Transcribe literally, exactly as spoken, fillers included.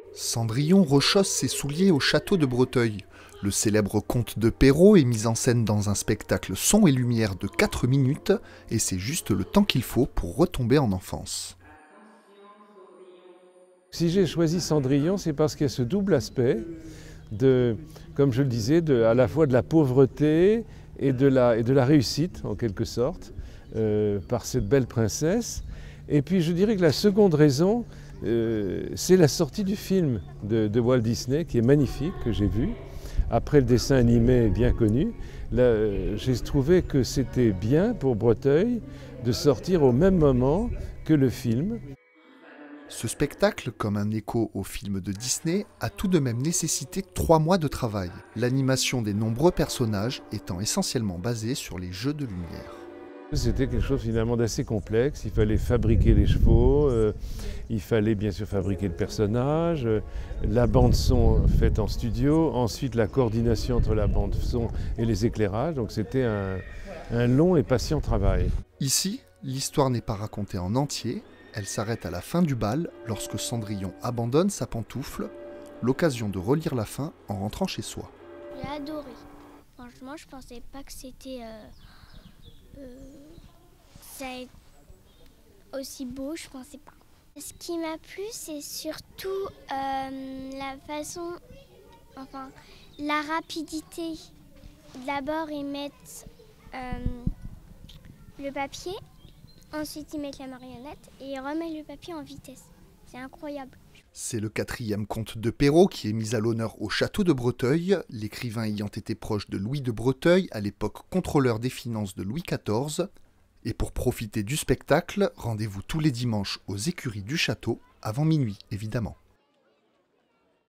Cendrillon rechausse ses souliers au château de Breteuil. Le célèbre conte de Perrault est mis en scène dans un spectacle son et lumière de quatre minutes, et c'est juste le temps qu'il faut pour retomber en enfance. Si j'ai choisi Cendrillon, c'est parce qu'il y a ce double aspect, de, comme je le disais, de, à la fois de la pauvreté et de la, et de la réussite, en quelque sorte, euh, par cette belle princesse. Et puis je dirais que la seconde raison, euh, c'est la sortie du film de, de Walt Disney, qui est magnifique, que j'ai vu. Après le dessin animé bien connu, là, euh, j'ai trouvé que c'était bien pour Breteuil de sortir au même moment que le film. Ce spectacle, comme un écho au film de Disney, a tout de même nécessité trois mois de travail, l'animation des nombreux personnages étant essentiellement basée sur les jeux de lumière. C'était quelque chose finalement d'assez complexe, il fallait fabriquer les chevaux, euh, il fallait bien sûr fabriquer le personnage, euh, la bande son faite en studio, ensuite la coordination entre la bande son et les éclairages, donc c'était un, un long et patient travail. Ici, l'histoire n'est pas racontée en entier, elle s'arrête à la fin du bal lorsque Cendrillon abandonne sa pantoufle, l'occasion de relire la fin en rentrant chez soi. J'ai adoré. Franchement, je pensais pas que c'était euh, euh, ça allait être aussi beau, je pensais pas. Ce qui m'a plu, c'est surtout euh, la façon, enfin, la rapidité. D'abord, ils mettent euh, le papier. Ensuite, ils mettent la marionnette et ils remettent le papier en vitesse. C'est incroyable. C'est le quatrième conte de Perrault qui est mis à l'honneur au château de Breteuil, l'écrivain ayant été proche de Louis de Breteuil, à l'époque contrôleur des finances de Louis quatorze. Et pour profiter du spectacle, rendez-vous tous les dimanches aux écuries du château, avant minuit évidemment.